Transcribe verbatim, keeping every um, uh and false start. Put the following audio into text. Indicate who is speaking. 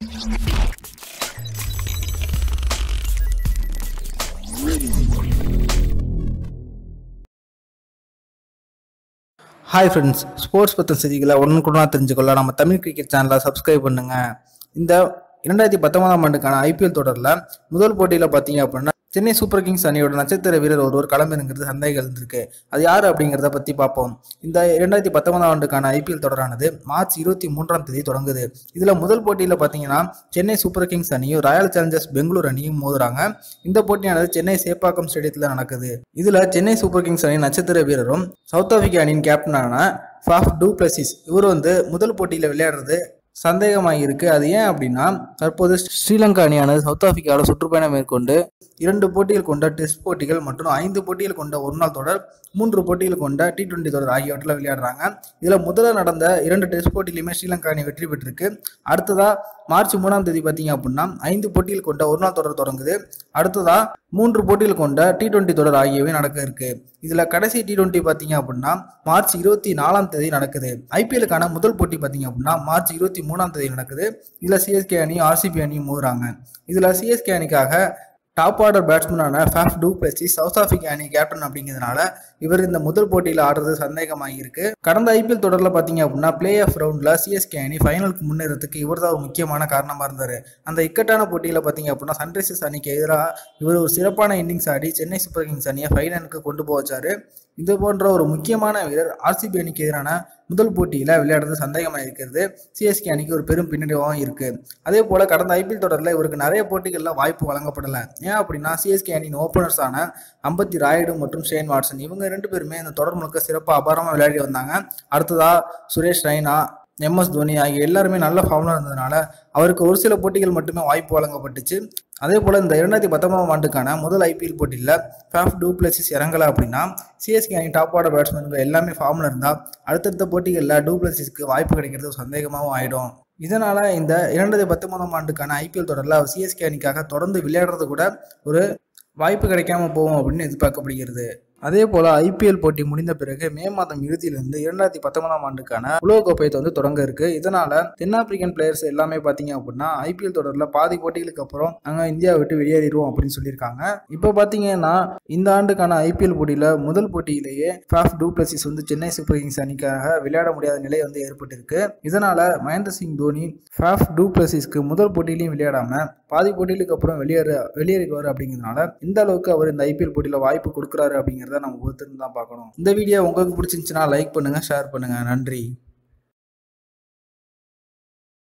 Speaker 1: Hi friends, sports பற்றின செய்திகளை உடனுக்குடனாக தெரிஞ்சுக்கொள்ள நம்ம தமிழ் கிரிக்கெட் சேனலை சப்ஸ்கிரைப் பண்ணுங்கள். இந்த இரண்டாயிரத்தி பத்தொன்பதாம் ஆண்டுக்கான ஐபிஎல் தொடரில் முதல் போட்டியில் பார்த்தீங்க அப்படின்னா சென்னை சூப்பர் கிங்ஸ் அணியோட நட்சத்திர வீரர் ஒருவர் களமிறங்கிறது சந்தேகம் இருந்திருக்கு. அது யார் அப்படிங்கிறத பற்றி பார்ப்போம். இந்த இரண்டாயிரத்தி பத்தொன்பதாம் ஆண்டுக்கான ஐபிஎல் தொடரானது மார்ச் இருபத்தி மூன்றாம் தேதி தொடங்குது. இதில் முதல் போட்டியில் பார்த்தீங்கன்னா சென்னை சூப்பர் கிங்ஸ் அணியும் ராயல் சேலஞ்சர்ஸ் பெங்களூர் அணியும் மோதுறாங்க. இந்த போட்டியானது சென்னை சேப்பாக்கம் ஸ்டேடியத்தில் நடக்குது. இதில் சென்னை சூப்பர் கிங்ஸ் அணியின் நட்சத்திர வீரரும் சவுத் ஆப்பிரிக்கா அணியின் கேப்டனான ஃபாஃப் டூ பிளசிஸ் இவர் வந்து முதல் போட்டியில் விளையாடுறது சந்தேகமாக இருக்கு. அது ஏன் அப்படின்னா, தற்போது ஸ்ரீலங்கா அணியானது சவுத் ஆப்பிரிக்காவில் சுற்றுப்பயணம் மேற்கொண்டு இரண்டு போட்டிகள் கொண்ட டெஸ்ட் போட்டிகள் மற்றும் ஐந்து போட்டிகள் கொண்ட ஒரு நாள் தொடர், மூன்று போட்டிகள் கொண்ட டி டுவெண்டி தொடர் ஆகியவற்றில் விளையாடுறாங்க. இதில் முதல்ல நடந்த இரண்டு டெஸ்ட் போட்டியிலுமே ஸ்ரீலங்கா அணி வெற்றி பெற்றிருக்கு. அடுத்ததா மார்ச் மூணாம் தேதி பார்த்தீங்க அப்படின்னா ஐந்து போட்டிகள் கொண்ட ஒரு நாள் தொடர் தொடங்குது. அடுத்ததா மூன்று போட்டிகள் கொண்ட டி டுவெண்டி தொடர் ஆகியவை நடக்க இருக்கு. இதுல கடைசி டி டுவெண்டி பார்த்தீங்க அப்படின்னா மார்ச் இருபத்தி நாலாம் தேதி நடக்குது. ஐபிஎலுக்கான முதல் போட்டி பார்த்தீங்க அப்படின்னா மார்ச் இருபத்தி மூணாம் தேதி நடக்குது. இதுல சிஎஸ்கே அணி ஆர்சிபி அணியும் மோதுறாங்க. இதுல சிஎஸ்கே அணிக்காக டாப் ஆர்டர் பேட்ஸ்மேனான Faf du Plessis South Africa அணி கேப்டன் அப்படிங்கிறதுனால இவர் இந்த முதல் போட்டியில் ஆடுறது சந்தேகமாக இருக்கு. கடந்த ஐபிஎல் தொடரில் பார்த்தீங்க அப்படின்னா பிளே ஆஃப் ரவுண்டில் சிஎஸ்கே அணி ஃபைனலுக்கு முன்னேறதுக்கு இவர் தான் ஒரு முக்கியமான காரணமாக இருந்தார். அந்த இக்கட்டான போட்டியில் பார்த்தீங்க அப்படின்னா சன்ரைசர்ஸ் அணிக்கு எதிராக இவர் ஒரு சிறப்பான இன்னிங்ஸ் ஆடி சென்னை சூப்பர் கிங்ஸ் அணியை ஃபைனலுக்கு கொண்டு போக வச்சாரு. இது போன்ற ஒரு முக்கியமான வீரர் ஆர்சிபி அணிக்கு எதிரான முதல் போட்டியில் விளையாடுறது சந்தேகமாக இருக்கிறது சிஎஸ்கே அணிக்கு ஒரு பெரும் பின்னடைவாகவும் இருக்கு. அதே போல கடந்த ஐபிஎல் தொடரில் இவருக்கு நிறைய போட்டிகளில் வாய்ப்பு வழங்கப்படலை. ஏன் அப்படின்னா சிஎஸ்கே அணியின் ஓப்பனர்ஸான அம்பத்தி ராயுடு மற்றும் ஷேன் வாட்சன் இவங்க ரெண்டு பேருமே இந்த தொடர் முழுக்க சிறப்பாக அபாரமாக விளையாடி வந்தாங்க. அடுத்ததா சுரேஷ் ரெய்னா, எம் எஸ் தோனி ஆகிய எல்லாருமே நல்ல ஃபார்ம்ல இருந்ததுனால அவருக்கு ஒரு சில போட்டிகள் மட்டுமே வாய்ப்பு வழங்கப்பட்டுச்சு. அதே போல் இந்த இரண்டாயிரத்தி பத்தொன்பதாம் ஆண்டுக்கான முதல் ஐபிஎல் போட்டியில் ஃபாஃப் டூ பிளசிஸ் இறங்கலை அப்படின்னா சிஎஸ்கே அணி டாப் ஆர்டர் பேட்ஸ்மேன்கள் எல்லாமே ஃபார்மில் இருந்தால் அடுத்தடுத்த போட்டிகளில் டூ பிளசிஸ்க்கு வாய்ப்பு கிடைக்கிறது சந்தேகமாகவும் ஆகிடும். இதனால் இந்த இரண்டாயிரத்தி பத்தொன்பதாம் ஆண்டுக்கான ஐபிஎல் தொடரில் சிஎஸ்கே அணிக்காக தொடர்ந்து விளையாடுறது கூட ஒரு வாய்ப்பு கிடைக்காம போகும் அப்படின்னு எதிர்பார்க்கப்படுகிறது. அதே போல ஐபிஎல் போட்டி முடிந்த பிறகு மே மாதம் இறுதியிலிருந்து இரண்டாயிரத்தி பத்தொன்பதாம் ஆண்டுக்கான உலகக்கோப்பை வந்து தொடங்க இருக்கு. இதனால தென்னாப்பிரிக்கன் பிளேயர்ஸ் எல்லாமே பாத்தீங்க அப்படின்னா ஐபிஎல் தொடர்ல பாதி போட்டிகளுக்கு அப்புறம் நாங்க இந்தியாவை விட்டு வெளியேறிடுவோம் அப்படின்னு சொல்லியிருக்காங்க. இப்போ பாத்தீங்கன்னா இந்த ஆண்டுக்கான ஐபிஎல் போட்டியில முதல் போட்டியிலேயே ஃபாஃப் டூ பிளசிஸ் வந்து சென்னை சூப்பர் கிங்ஸ் அணிக்காக விளையாட முடியாத நிலை வந்து ஏற்பட்டிருக்கு. இதனால மகேந்திர சிங் தோனி ஃபாஃப் டூ பிளசிஸ்க்கு முதல் போட்டியிலையும் விளையாடாம பாதி போட்டிகளுக்கு அப்புறம் வெளியேற வெளியேறிடுவார் அப்படிங்கிறதுனால இந்த அளவுக்கு அவர் இந்த ஐபிஎல் போட்டியில வாய்ப்பு கொடுக்குறாரு அப்படிங்கிறத நம்ம ஒருத்தர் தான் பார்க்கணும். இந்த வீடியோ உங்களுக்கு பிடிச்சிருந்துச்சுன்னா லைக் பண்ணுங்க, ஷேர் பண்ணுங்க. நன்றி.